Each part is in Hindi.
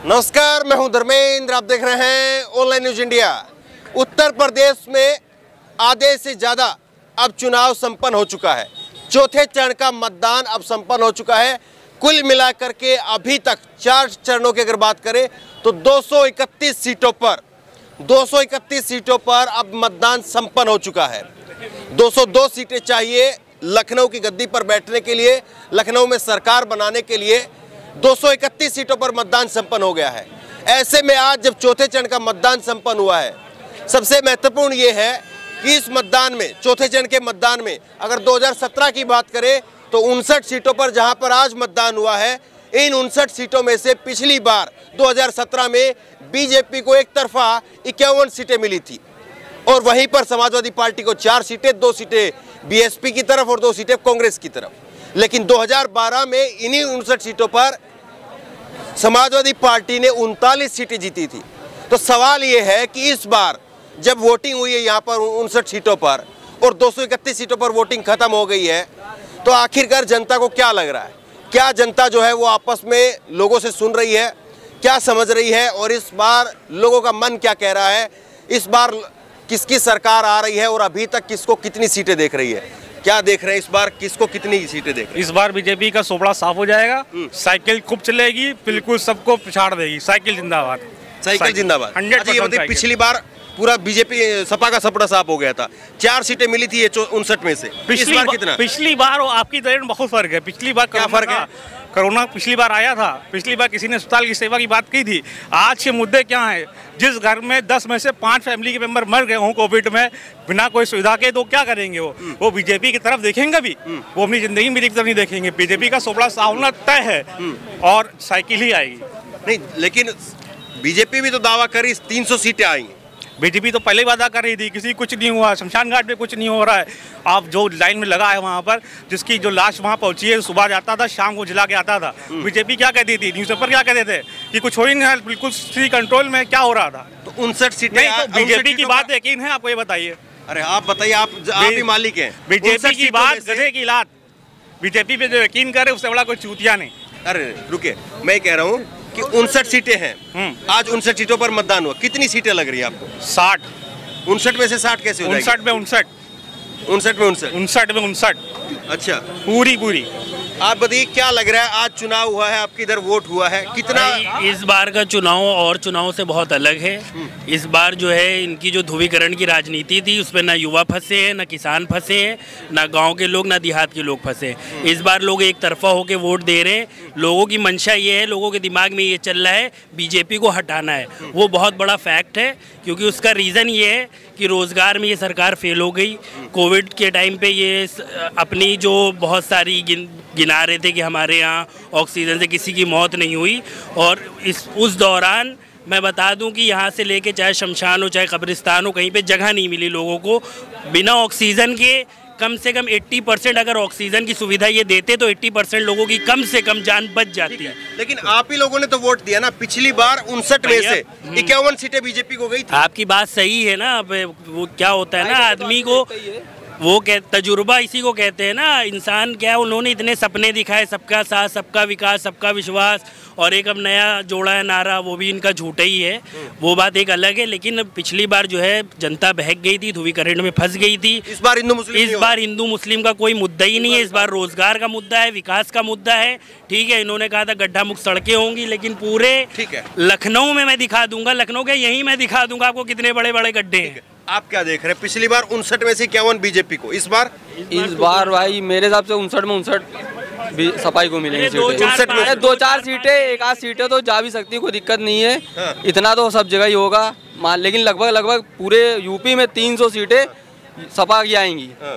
नमस्कार, मैं हूं धर्मेंद्र। आप देख रहे हैं online news India. Uttar Pradesh में आधे से ज़्यादा अब चुनाव संपन्न हो चुका है। चौथे चरण का मतदान अब संपन्न हो चुका है। कुल मिलाकर के अभी तक 4 चरणों की अगर बात करें तो 231 सीटों पर अब मतदान संपन्न हो चुका है। 202 सीटें चाहिए लखनऊ की गद्दी पर बैठने के लिए, लखनऊ में सरकार बनाने के लिए। 231 सीटों पर मतदान संपन्न हो गया है। ऐसे में आज जब चौथे चरण का मतदान संपन्न हुआ है, सबसे महत्वपूर्ण ये है कि इस मतदान में, चौथे चरण के मतदान में अगर 2017 की बात करें तो 59 सीटों पर जहां पर आज मतदान हुआ है, इन 59 सीटों में से पिछली बार 2017 में बीजेपी को एक तरफा 51 सीटें मिली थी और वहीं पर समाजवादी पार्टी को 4 सीटें, 2 सीटें बीएसपी की तरफ और 2 सीटें कांग्रेस की तरफ। लेकिन 2012 में इन्हीं 59 सीटों पर समाजवादी पार्टी ने 39 सीटें जीती थी। तो सवाल ये है कि इस बार जब वोटिंग हुई है यहाँ पर 59 सीटों पर और 231 सीटों पर वोटिंग खत्म हो गई है, तो आखिरकार जनता को क्या लग रहा है? क्या जनता जो है वो आपस में लोगों से सुन रही है, क्या समझ रही है और इस बार लोगों का मन क्या कह रहा है? इस बार किसकी सरकार आ रही है और अभी तक किसको कितनी सीटें देख रही है? क्या देख रहे हैं इस बार, किसको कितनी सीटें देख रहे हैं? इस बार बीजेपी का सोबड़ा साफ हो जाएगा। साइकिल खूब चलेगी, बिल्कुल सबको पिछाड़ देगी। साइकिल जिंदाबाद, साइकिल जिंदाबाद। 100% पिछली बार पूरा बीजेपी सपा का सपड़ा साफ हो गया था, 4 सीटें मिली थी 59 में से। पिछली बार कितना? पिछली बार और आपकी तरह बहुत फर्क है। पिछली बार क्या फर्क है? कोरोना पिछली बार आया था, पिछली बार किसी ने अस्पताल की सेवा की बात की थी। आज के मुद्दे क्या हैं? जिस घर में 10 में से 5 फैमिली के मेंबर मर गए हों कोविड में बिना कोई सुविधा के, तो क्या करेंगे? वो बीजेपी की तरफ देखेंगे भी? वो अपनी जिंदगी में तरफ नहीं देखेंगे। बीजेपी का सोबड़ा साफ होना तय है और साइकिल ही आएगी। नहीं, लेकिन बीजेपी भी तो दावा करी 300 सीटें आएंगी। बीजेपी तो पहले वादा कर रही थी, किसी कुछ नहीं हुआ। शमशान घाट पे कुछ नहीं हो रहा है। आप जो लाइन में लगा है वहाँ पर, जिसकी जो लाश वहाँ पहुँची है, सुबह जाता था, शाम को जला के आता था। बीजेपी क्या कहती थी? न्यूज़पेपर क्या कहते थे कि कुछ हो ही नहीं है, बिल्कुल फ्री कंट्रोल में क्या हो रहा था। तो 59 सीटें तो बीजेपी की बात यकीन है? आपको ये बताइए। अरे आप बताइए, आप ही मालिक हैं। बीजेपी की बात गधे की लात। बीजेपी पे जो यकीन करे उससे बड़ा कोई चूतिया नहीं। अरे रुके, मैं कह रहा हूँ कि 59 सीटें हैं। आज 59 सीटों पर मतदान हुआ, कितनी सीटें लग रही है आपको? 60। 59 में से 60 कैसे हो जाएगी? 59 में 59। 59 में 59। 59 में 59। अच्छा, पूरी। आप बताइए क्या लग रहा है? आज चुनाव हुआ है, आपकी इधर वोट हुआ है, कितना? इस बार का चुनाव और चुनाव से बहुत अलग है। इस बार जो है इनकी जो ध्रुवीकरण की राजनीति थी, उसमें ना युवा फंसे हैं, ना किसान फंसे हैं, ना गांव के लोग, ना देहात के लोग फंसे। इस बार लोग एक तरफा होकर वोट दे रहे हैं। लोगों की मंशा ये है, लोगों के दिमाग में ये चल रहा है बीजेपी को हटाना है। वो बहुत बड़ा फैक्ट है, क्योंकि उसका रीज़न ये है कि रोज़गार में ये सरकार फेल हो गई। कोविड के टाइम पे ये अपनी जो बहुत सारी गिना रहे थे कि हमारे यहाँ ऑक्सीजन से किसी की मौत नहीं हुई, और उस दौरान मैं बता दूं कि यहाँ से लेके चाहे शमशान हो चाहे कब्रिस्तान हो, कहीं पे जगह नहीं मिली लोगों को। बिना ऑक्सीजन के कम से कम 80% अगर ऑक्सीजन की सुविधा ये देते तो 80% लोगों की कम से कम जान बच जाती है। लेकिन आप ही लोगों ने तो वोट दिया ना। पिछली बार 59 में से 51 सीटें बीजेपी को गई थी। आपकी बात सही है ना। अब वो क्या होता है ना, आदमी को वो तजुर्बा इसी को कहते हैं ना। इंसान क्या, उन्होंने इतने सपने दिखाए, सबका साथ, सबका विकास, सबका विश्वास, और एक अब नया जोड़ा है नारा, वो भी इनका झूठा ही है। वो बात एक अलग है। लेकिन पिछली बार जो है जनता बहक गई थी, ध्रुवीकरण में फंस गई थी। इस बार हिंदू मुस्लिम का कोई मुद्दा ही नहीं है। इस बार रोजगार का मुद्दा है, विकास का मुद्दा है। ठीक है, इन्होंने कहा था गड्ढा मुक्त सड़कें होंगी, लेकिन पूरे लखनऊ में मैं दिखा दूंगा, लखनऊ के यहीं मैं दिखा दूंगा आपको कितने बड़े बड़े गड्ढे हैं। आप क्या देख रहे हैं? पिछली बार 59 में से 51 बीजेपी को, इस बार भाई मेरे हिसाब से 59 में 59 सफाई को मिलेंगी सीटें। 2-4 सीटें, 1-8 सीटें तो जा भी सकती है, कोई दिक्कत नहीं है। हाँ। इतना तो सब जगह ही होगा, लेकिन लगभग पूरे यूपी में 300 सीटें सपा की आएंगी। हाँ।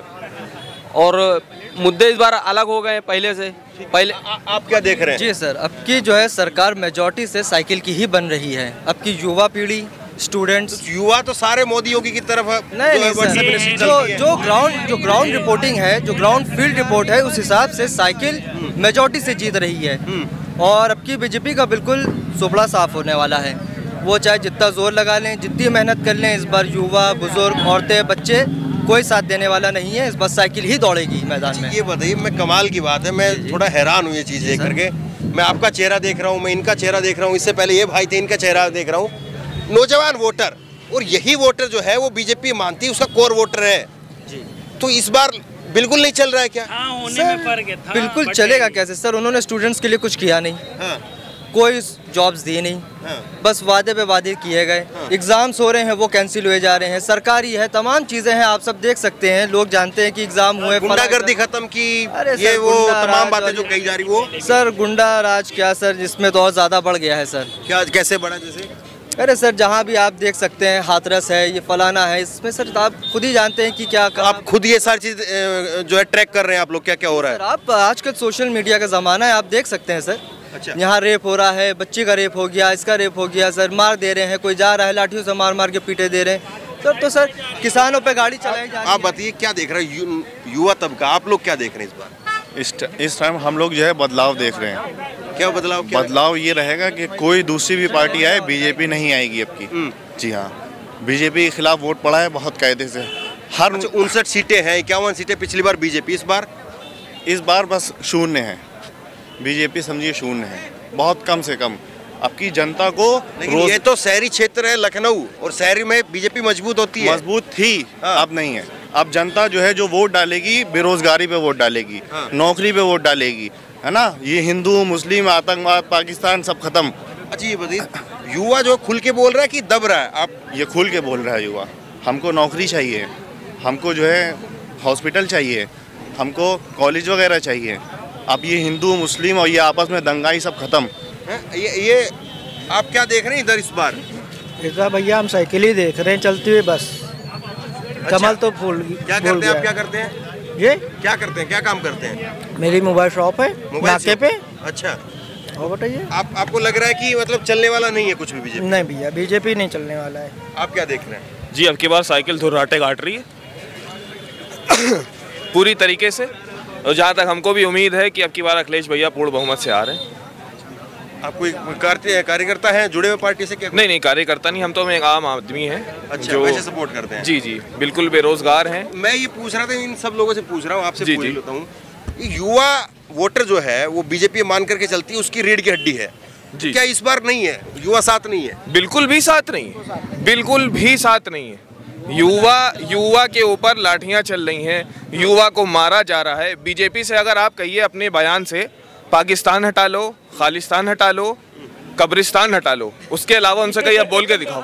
और मुद्दे इस बार अलग हो गए पहले से। आप क्या देख रहे हैं? जी सर, अब की जो है सरकार मेजॉरिटी से साइकिल की ही बन रही है। अब की युवा पीढ़ी, स्टूडेंट्स, युवा तो सारे मोदी योगी की तरफ नहीं, जो ग्राउंड रिपोर्टिंग है, जो ग्राउंड फील्ड रिपोर्ट है, उस हिसाब से साइकिल मेजॉरिटी से जीत रही है। और अब की बीजेपी का बिल्कुल सोबड़ा साफ होने वाला है। वो चाहे जितना जोर लगा लें, जितनी मेहनत कर लें, इस बार युवा, बुजुर्ग, औरतें, बच्चे कोई साथ देने वाला नहीं है। इस बार साइकिल ही दौड़ेगी मैदान में। ये बताइए, मैं कमाल की बात है, मैं थोड़ा हैरान हूँ ये चीज़ देख करके मैं आपका चेहरा देख रहा हूँ, मैं इनका चेहरा देख रहा हूँ, इससे पहले ये भाई थे, इनका चेहरा देख रहा हूँ। नौजवान वोटर, और यही वोटर जो है वो बीजेपी मानती है, उसका कोर वोटर है जी। तो इस बार बिल्कुल नहीं चल रहा है क्या? हाँ, होने में फर्क है। बिल्कुल चलेगा कैसे सर? उन्होंने स्टूडेंट्स के लिए कुछ किया नहीं। हाँ। कोई जॉब्स दी नहीं। हाँ। बस वादे पे वादे किए गए। हाँ। एग्जाम्स हो रहे हैं वो कैंसिल हुए जा रहे हैं, सरकारी है, तमाम चीजें हैं, आप सब देख सकते हैं, लोग जानते हैं कि एग्जाम हुए। गुंडागर्दी खत्म की, ये वो तमाम बातें जो कही जा रही वो। सर गुंडा राज क्या सर, जिसमें तो और ज्यादा बढ़ गया है सर। क्या, कैसे बढ़ा? जैसे अरे सर जहाँ भी आप देख सकते हैं, हाथरस है, ये फलाना है, इसमें सर आप खुद ही जानते हैं कि क्या आप खुद ये सारी चीज जो है ट्रैक कर रहे हैं आप लोग, क्या क्या हो रहा है? आप आजकल सोशल मीडिया का जमाना है, आप देख सकते हैं सर। अच्छा। यहाँ रेप हो रहा है, बच्चे का रेप हो गया, इसका रेप हो गया सर, मार दे रहे हैं, कोई जा रहा है लाठियों से मार मार के पीटे दे रहे हैं सर। तो सर किसानों पे गाड़ी चलाई जा रही है। आप बताइए क्या देख रहे हैं युवा तबका, आप लोग क्या देख रहे हैं इस बार? इस टाइम हम लोग जो है बदलाव देख रहे हैं। क्या बदलाव? बदलाव ये रहेगा कि कोई दूसरी भी पार्टी आए, बीजेपी नहीं आएगी अब की। जी हाँ, बीजेपी के खिलाफ वोट पड़ा है बहुत कायदे से। हर 59 सीटें हैं, 51 सीटें पिछली बार बीजेपी, इस बार बस शून्य है। बीजेपी समझिए शून्य है, बहुत कम से कम। अब की जनता को ये तो शहरी क्षेत्र है लखनऊ, और शहरी में बीजेपी मजबूत होती है। मजबूत थी। हाँ। अब नहीं है। अब जनता जो है जो वोट डालेगी, बेरोजगारी पे वोट डालेगी। हाँ। नौकरी पे वोट डालेगी, है ना। ये हिंदू मुस्लिम आतंकवाद पाकिस्तान सब खत्म। अच्छा ये बताइए, युवा जो खुल के बोल रहा है कि दब रहा है? आप ये खुल के बोल रहा है युवा, हमको नौकरी चाहिए, हमको जो है हॉस्पिटल चाहिए, हमको कॉलेज वगैरह चाहिए। अब ये हिंदू मुस्लिम और ये आपस में दंगाई सब खत्म। ये आप क्या देख रहे हैं इधर इस बार? भैया हम साइकिल ही देख रहे हैं, चलती हुई बस। अच्छा। कमल तो फूल क्या करते हैं आप? क्या करते हैं ये? क्या करते हैं, क्या काम करते हैं? मेरी मोबाइल शॉप है नाके पे। अच्छा, और बताइए। आपको लग रहा है कि मतलब चलने वाला नहीं है कुछ भी बीजेपी? नहीं भैया, बीजेपी नहीं चलने वाला है। आप क्या देख रहे हैं? जी अब की बार साइकिल धुर्राटे काट रही है पूरी तरीके से। और जहाँ तक हमको भी उम्मीद है कि अब की बार अखिलेश भैया पूर्ण बहुमत से आ रहे हैं। आप कोई कार्यकर्ता हैं जुड़े हुए पार्टी से? क्या नहीं, कार्यकर्ता नहीं, हम तो एक आम आदमी हैं। अच्छा, जो वैसे सपोर्ट करते हैं? जी, बिल्कुल बेरोजगार हैं। मैं ये पूछ रहा था, इन सब लोगों से पूछ रहा हूँ, आपसे पूछ लेता हूँ। युवा वोटर जो है वो बीजेपी मान करके चलती है, उसकी रीढ़ की हड्डी है। क्या इस बार नहीं है? युवा साथ नहीं है? बिल्कुल भी साथ नहीं है, बिल्कुल भी साथ नहीं है। युवा के ऊपर लाठियां चल रही हैं, युवा को मारा जा रहा है। बीजेपी से अगर आप कहिए अपने बयान से पाकिस्तान हटा लो, खालिस्तान हटा लो, कब्रिस्तान हटा लो, उसके अलावा उनसे कहिए आप बोल के दिखाओ।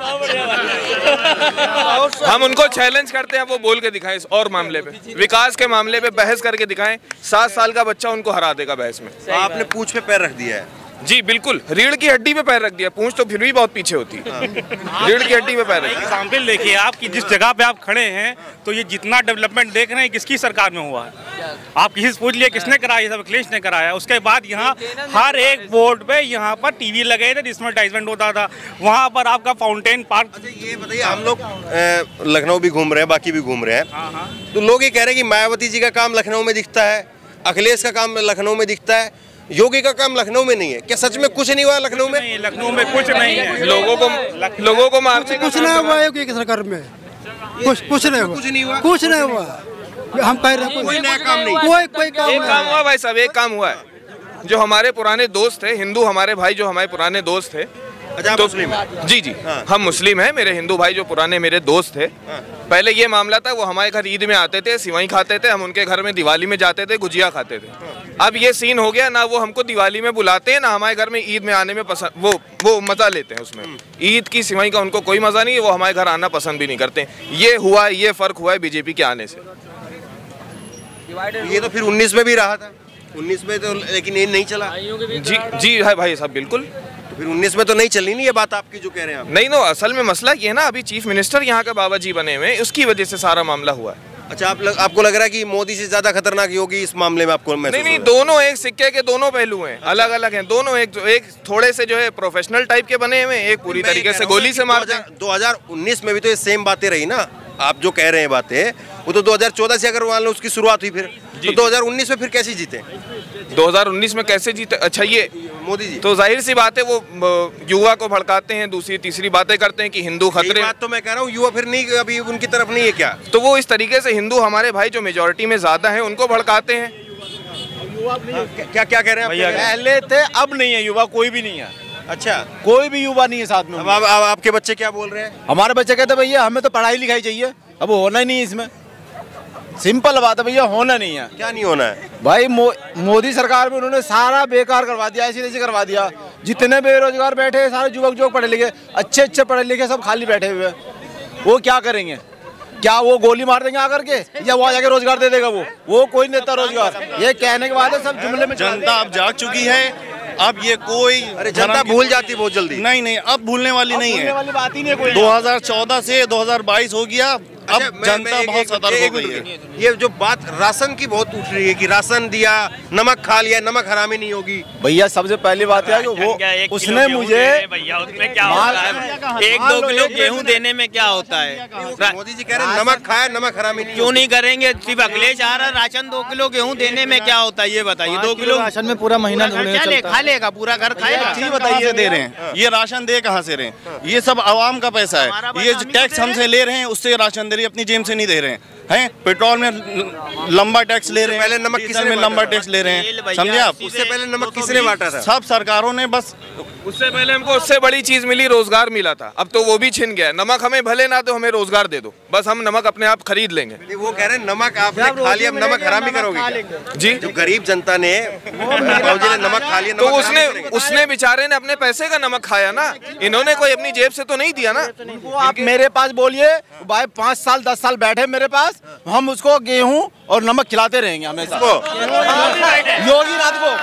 हम उनको चैलेंज करते हैं, वो बोल के दिखाएं इस और मामले पे, विकास के मामले पे बहस करके दिखाएं। 7 साल का बच्चा उनको हरा देगा बहस में। तो आपने पूंछ पे पैर रख दिया है? जी बिल्कुल, रीढ़ की हड्डी पे पैर रख दिया, पूंछ तो फिर भी बहुत पीछे होती है। रीढ़ की हड्डी पे पैर रख। एग्जाम्पल देखिए आप कि जिस जगह पे आप खड़े हैं, तो ये जितना डेवलपमेंट देख रहे हैं किसकी सरकार में हुआ है? आप किसी से पूछ लिए किसने कराया? सब अखिलेश ने कराया। उसके बाद यहाँ हर एक बोर्ड पे यहाँ पर टीवी लगे थे जिसमें एडवर्टाइजमेंट होता था। वहाँ पर आपका फाउंटेन पार्क। ये बताइए, हम लोग लखनऊ भी घूम रहे हैं, बाकी भी घूम रहे हैं, तो लोग ये कह रहे हैं कि मायावती जी का काम लखनऊ में दिखता है, अखिलेश का काम लखनऊ में दिखता है, योगी का काम लखनऊ में नहीं है। क्या सच में कुछ नहीं हुआ लखनऊ में? नहीं, लखनऊ में कुछ नहीं है। लोगों को मारने कुछ नहीं हुआ योगी की सरकार में, कुछ नहीं हुआ, कुछ नहीं हुआ। हम कह रहे हैं कोई नया काम नहीं, कोई काम एक काम हुआ भाई साहब, एक काम हुआ है। जो हमारे पुराने दोस्त थे, हिंदू हमारे भाई जो हमारे पुराने दोस्त थे, तो मुस्लिम? जी हम मुस्लिम हैं। मेरे हिंदू भाई जो पुराने मेरे दोस्त थे, पहले ये मामला था, वो हमारे घर ईद में आते थे, सिवाई खाते थे, हम उनके घर में दिवाली में जाते थे, गुजिया खाते थे। अब ये सीन हो गया, ना वो हमको दिवाली में बुलाते हैं, ना हमारे घर में ईद में आने में पसंद, वो मजा लेते हैं उसमें। ईद की सिवाई का उनको कोई मजा नहीं है, वो हमारे घर आना पसंद भी नहीं करते। ये हुआ, ये फर्क हुआ है बीजेपी के आने से। ये तो फिर 19 में भी रहा था, 19 में तो, लेकिन ये नहीं चला। जी है भाई साहब, बिल्कुल। तो फिर 19 में तो नहीं चली नहीं ये बात आपकी जो कह रहे हैं आप? नहीं, असल में मसला ये है ना, अभी चीफ मिनिस्टर यहाँ के बाबा जी बने हुए, उसकी वजह से सारा मामला हुआ है। अच्छा, आपको लग रहा है कि मोदी से ज्यादा खतरनाक योगी इस मामले में आपको महसूस? नहीं, दोनों एक सिक्के के दोनों पहलू हैं, अलग अलग हैं दोनों। एक थोड़े से जो है प्रोफेशनल टाइप के बने हुए, एक पूरी तरीके से गोली से मारते हैं। 2019 में भी तो ये सेम बातें रही ना, आप जो कह रहे हैं बातें, वो तो 2014 से अगर मान लो उसकी शुरुआत हुई, फिर तो 2019 में फिर कैसे जीते? 2019 में कैसे जीते? अच्छा, ये मोदी जी तो जाहिर सी बात है वो युवा को भड़काते हैं, दूसरी तीसरी बातें करते हैं कि हिंदू खतरे। बात तो मैं कह रहा हूँ, युवा फिर नहीं, अभी उनकी तरफ नहीं है क्या? तो वो इस तरीके से हिंदू हमारे भाई जो मेजोरिटी में ज्यादा हैं उनको भड़काते हैं। क्या क्या कह रहे हैं आप? पहले थे, अब नहीं है, युवा कोई भी नहीं है। अच्छा, कोई भी युवा नहीं है साथ में। अब आपके बच्चे क्या बोल रहे हैं? हमारे बच्चे कहते भैया हमें तो पढ़ाई लिखाई चाहिए, अब होना ही नहीं है इसमें। सिंपल बात है भैया, होना नहीं है। क्या नहीं होना है भाई? मोदी सरकार में उन्होंने सारा बेकार करवा दिया, ऐसी तैसी करवा दिया। जितने बेरोजगार बैठे सारे युवक जो पढ़े लिखे, अच्छे पढ़े लिखे सब खाली बैठे हुए, वो क्या करेंगे? क्या वो गोली मार देंगे आकर के, या वो जाके रोजगार दे देगा? वो कोई नहीं देता रोजगार। ये कहने के बाद सब जुमले में। जनता अब जाग चुकी है, अब ये कोई जनता भूल जाती बहुत जल्दी। नहीं, अब भूलने वाली नहीं है। वाली बात ही नहीं कोई। 2014 से 2022 हो गया, अब जनता बहुत सतर्क हो गई है। ये जो बात राशन की बहुत उठ रही है कि राशन दिया, नमक खा लिया, नमक हरामी नहीं होगी। भैया सबसे पहली बात है कि वो उसने मुझे भैया उसमें क्या होता है? 1-2 किलो गेहूं देने में क्या होता है? मोदी जी कह रहे हैं नमक खाया, नमक हरामी नहीं। क्यों नहीं करेंगे? सिर्फ अखिलेश आ रहा, राशन 2 किलो गेहूं देने में क्या होता है ये बताइए। 2 किलो राशन में पूरा महीना खा लेगा, पूरा घर खाएगा। जी बताइए, दे रहे हैं ये राशन दे कहाँ से रहे हैं? ये सब आवाम का पैसा है, ये टैक्स हमसे ले रहे हैं, उससे राशन दे रहे हैं, अपनी जेब से नहीं दे रहे हैं। पेट्रोल में लंबा टैक्स ले रहे हैं, पहले नमक किसने में लंबा टैक्स ले रहे हैं, समझे आप? उससे पहले नमक किसने बांटा था? सब सरकारों ने। बस उससे पहले हमको उससे बड़ी चीज मिली, रोजगार मिला था, अब तो वो भी छिन गया। नमक हमें भले ना दो, हमें रोजगार दे दो, बस हम नमक अपने आप खरीद लेंगे। वो कह रहे हैं नमक आपने खा लिया, अब नमक हरामी करोगे जी? जो गरीब जनता ने नमक खा लिया, तो उसने बेचारे ने अपने पैसे का नमक खाया ना, इन्होंने कोई अपनी जेब से तो नहीं दिया ना। आप मेरे पास बोलिए भाई, 5 साल 10 साल बैठे मेरे पास, हम उसको गेहूं और नमक खिलाते रहेंगे हमेशा। योगी नाथ को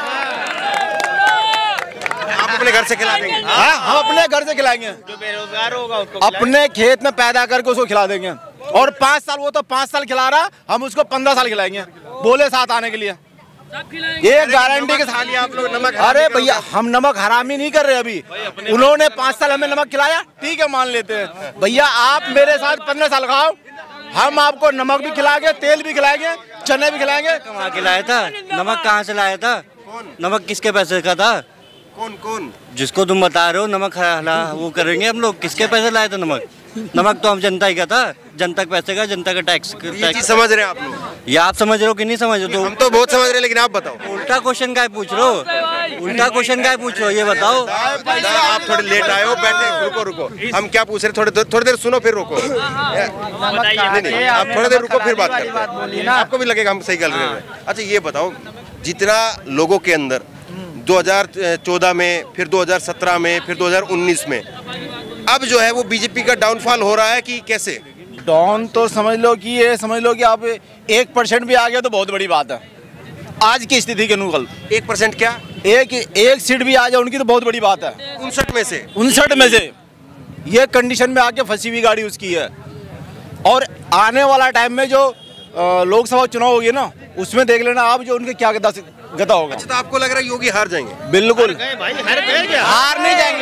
आप अपने घर से खिला देंगे? हाँ, हम अपने घर से खिलाएंगे। जो बेरोजगार होगा उसको अपने खेत में पैदा करके उसको खिला देंगे। और 5 साल, वो तो 5 साल खिला रहा, हम उसको 15 साल खिलाएंगे, बोले साथ आने के लिए। ये गारंटी के साथ। आप लोग नमक? अरे भैया, हम नमक हरामी नहीं कर रहे अभी। उन्होंने 5 साल हमें नमक खिलाया, ठीक है, मान लेते हैं। भैया आप मेरे साथ 15 साल खाओ, हम आपको नमक भी खिलाएंगे, तेल भी खिलाएंगे, चने भी खिलाएंगे। कहाँ के लाया था नमक? कहाँ से लाया था नमक? किसके पैसे का था? कौन जिसको तुम बता रहे हो नमक वो करेंगे हम लोग, किसके पैसे लाए थे नमक? नमक तो हम जनता ही का था, जनता के पैसे का, जनता का टैक्स। ये चीज समझ रहे हैं आप लोग? ये आप समझ रहे हो कि नहीं समझ रहे? तो हम तो बहुत समझ रहे हैं, लेकिन आप बताओ। उल्टा क्वेश्चन क्या पूछ रहे हो? उल्टा क्वेश्चन क्या पूछ रहे हो ये बताओ। आप थोड़े लेट आए हो, बैठे, रुको। हम क्या पूछ रहे हैं? थोड़ी देर सुनो, फिर रुको। नहीं, आप थोड़ी देर रुको, फिर बात करते हैं। आपको भी लगेगा हम सही कर रहे हैं। अच्छा ये बताओ, जितना लोगों के अंदर 2014 में, फिर 2017 में, फिर 2019 में, अब जो है वो बीजेपी का डाउनफॉल हो रहा है कि कैसे? डाउन तो समझ लो कि ये समझ लो कि आप 1% भी आ गया तो बहुत बड़ी बात है आज की स्थिति के अनुकूल। 1% क्या? एक सीट भी आ जाए उनकी तो बहुत बड़ी बात है। 59 में से ये कंडीशन में आके फंसी हुई गाड़ी उसकी है। और आने वाला टाइम में जो लोकसभा चुनाव होगी ना, उसमें देख लेना आप जो उनके क्या गदा होगा। अच्छा, तो आपको लग रहा है योगी हार जाएंगे? बिल्कुल हार नहीं जाएंगे,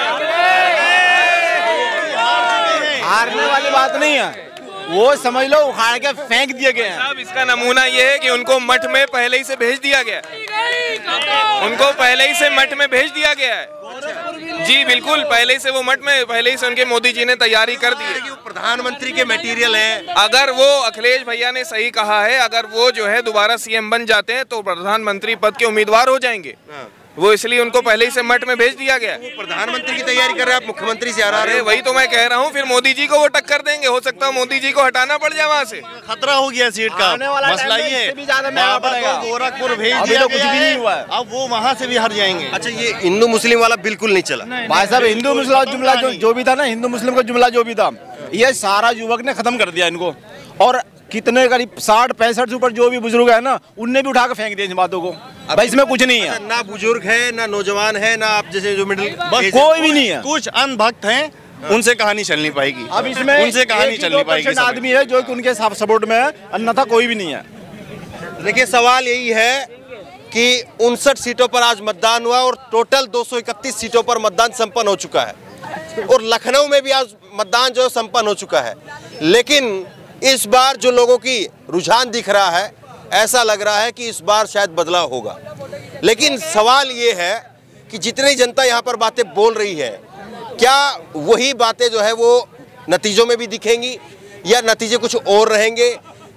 हारने वाली बात नहीं है। वो समझ लो उखाड़ के फेंक दिए गए हैं। साहब इसका नमूना ये है कि उनको मठ में पहले ही से भेज दिया गया, उनको पहले ही से मठ में भेज दिया गया है। जी बिल्कुल, पहले ही से वो मठ में, पहले ही से उनके मोदी जी ने तैयारी कर दी है। प्रधानमंत्री के मटेरियल है। अगर वो अखिलेश भैया ने सही कहा है, अगर वो जो है दोबारा सीएम बन जाते हैं तो प्रधानमंत्री पद के उम्मीदवार हो जाएंगे। वो इसलिए उनको पहले ही से मठ में भेज दिया गया। वो प्रधानमंत्री की तैयारी कर रहे हैं, आप मुख्यमंत्री से हरा रहे हैं। वही तो मैं कह रहा हूँ, फिर मोदी जी को वो टक्कर देंगे। हो सकता है मोदी जी को हटाना पड़ जाए वहाँ से। खतरा हो गया सीट का, मसला ये है। गोरखपुर भेज दिया कुछ भी नहीं हुआ, अब वो वहाँ से भी हार जाएंगे। अच्छा, ये हिंदू मुस्लिम वाला बिल्कुल नहीं चला भाई साहब। हिंदू मुस्लिम जुमला जो भी था ना, हिंदू मुस्लिम का जुमला जो भी था, ये सारा युवक ने खत्म कर दिया इनको। और कितने करीब 60-65 ऊपर जो भी बुजुर्ग है ना, उनने भी उठा के फेंक दिया इन बातों को। भाई इसमें कुछ नहीं है, ना बुजुर्ग है, ना नौजवान है, ना आप जैसे जो मिडिल, बस कोई भी नहीं है। कुछ अनभक्त हैं, उनसे कहानी चलनी पाएगी। अब इसमें उनसे कहानी चलनी पाएगी। आदमी है जो कि उनके सपोर्ट में है, अन्यथा कोई भी नहीं है। देखिए सवाल यही है कि 59 सीटों पर आज मतदान हुआ और टोटल 231 सीटों पर मतदान संपन्न हो चुका है। और लखनऊ में भी आज मतदान जो संपन्न हो चुका है। लेकिन इस बार जो लोगों की रुझान दिख रहा है, ऐसा लग रहा है कि इस बार शायद बदलाव होगा। लेकिन सवाल ये है कि जितनी जनता यहाँ पर बातें बोल रही है, क्या वही बातें जो है वो नतीजों में भी दिखेंगी या नतीजे कुछ और रहेंगे,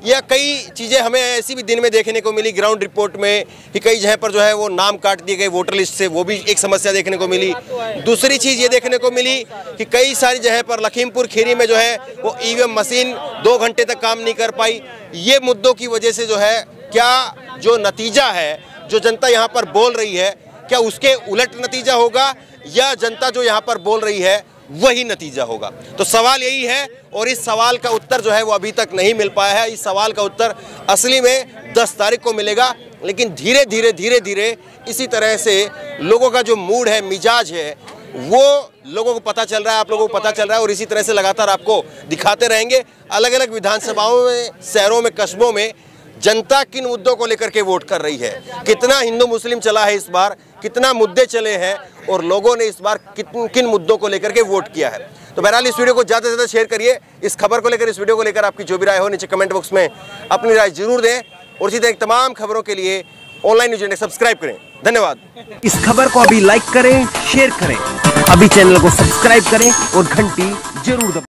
या कई चीज़ें हमें ऐसी भी दिन में देखने को मिली ग्राउंड रिपोर्ट में कि कई जगह पर जो है वो नाम काट दिए गए वोटर लिस्ट से, वो भी एक समस्या देखने को मिली। दूसरी चीज़ ये देखने को मिली कि कई सारी जगह पर लखीमपुर खीरी में जो है वो ईवीएम मशीन 2 घंटे तक काम नहीं कर पाई। ये मुद्दों की वजह से जो है क्या जो नतीजा है, जो जनता यहाँ पर बोल रही है, क्या उसके उलट नतीजा होगा या जनता जो यहाँ पर बोल रही है वही नतीजा होगा? तो सवाल यही है और इस सवाल का उत्तर जो है वो अभी तक नहीं मिल पाया है। इस सवाल का उत्तर असली में 10 तारीख को मिलेगा, लेकिन धीरे धीरे इसी तरह से लोगों का जो मूड है, मिजाज है, वो लोगों को पता चल रहा है, आप लोगों को पता चल रहा है और इसी तरह से लगातार आपको दिखाते रहेंगे। अलग अलग विधानसभाओं में, शहरों में, कस्बों में जनता किन मुद्दों को लेकर के वोट कर रही है, कितना हिंदू मुस्लिम चला है इस बार, कितना मुद्दे चले हैं और लोगों ने इस बार किन मुद्दों को लेकर के वोट किया है। तो बहरहाल इस वीडियो को ज़्यादा से ज़्यादा शेयर करिए। इस खबर को लेकर, इस वीडियो को लेकर आपकी जो भी राय हो नीचे कमेंट बॉक्स में अपनी राय जरूर दें और इसी तरह तमाम खबरों के लिए ऑनलाइन न्यूज़ इंडिया सब्सक्राइब करें। धन्यवाद। इस खबर को अभी लाइक करें, शेयर करें, अभी चैनल को सब्सक्राइब करें और घंटी जरूर दबाएं।